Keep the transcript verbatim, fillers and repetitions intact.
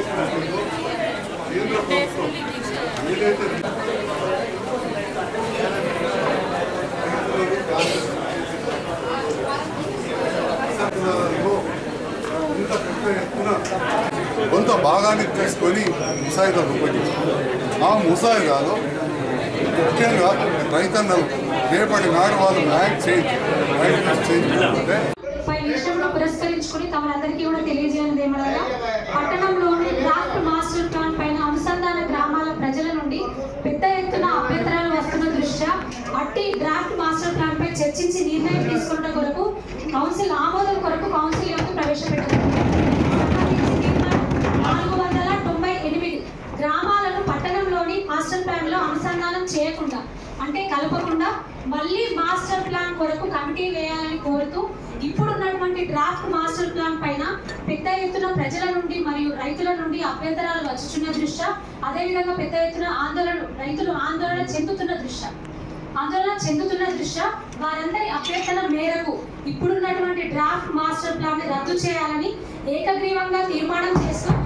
చేసినట్టు కేంద్ర ప్రభుత్వం ఏదైతే ఇంత పెద్ద ఎత్తున కొంత భాగాన్ని తీసుకొని ముసాయిదా రూపొందించారు. ఆ ముసాయిదాలో ముఖ్యంగా రైతన్నలు రేపటి నాడు వాళ్ళు ల్యాండ్ చేంజ్ ల్యాండ్ చేంజ్ అంటే విషయంలో పురస్కరించుకుని తమరందరికీ కూడా తెలియజేయనిది ఏమనగా పట్టణంలోని డ్రాఫ్ట్ మాస్టర్ ప్లాన్ పైన అనుసంధాన గ్రామాల ప్రజల నుండి పెద్ద ఎత్తున అభ్యంతరాలు వస్తున్న దృష్ట్యా అట్టి డ్రాఫ్ట్ మాస్టర్ ప్లాన్ పై చర్చించి నిర్ణయం తీసుకున్న కొరకు కౌన్సిల్ ఆమోదం కొరకు కౌన్సిల్ యొక్క ప్రవేశపెట్టారు. నాలుగు వందల తొంభై ఎనిమిది గ్రామాలను పట్టణంలోని మాస్టర్ ప్లాన్ లో అనుసంధానం చేయకుండా అంటే కలపకుండా మళ్ళీ మాస్టర్ ప్లాన్ కొరకు కమిటీ వేయాలని కోరుతూ ఇప్పుడున్నటువంటి డ్రాఫ్ట్ మాస్టర్ ప్లాన్ పైన పెద్ద ఎత్తున ప్రజల నుండి మరియు రైతుల నుండి అభ్యంతరాలు వచ్చుచున్న దృష్ట్యా అదేవిధంగా పెద్ద ఎత్తున ఆందోళన రైతులు ఆందోళన చెందుతున్న దృష్ట్యా ఆందోళన చెందుతున్న దృష్ట్యా వారందరి అభ్యర్థన మేరకు ఇప్పుడున్నటువంటి డ్రాఫ్ట్ మాస్టర్ ప్లాన్ ని రద్దు చేయాలని ఏకగ్రీవంగా తీర్మానం చేస్తూ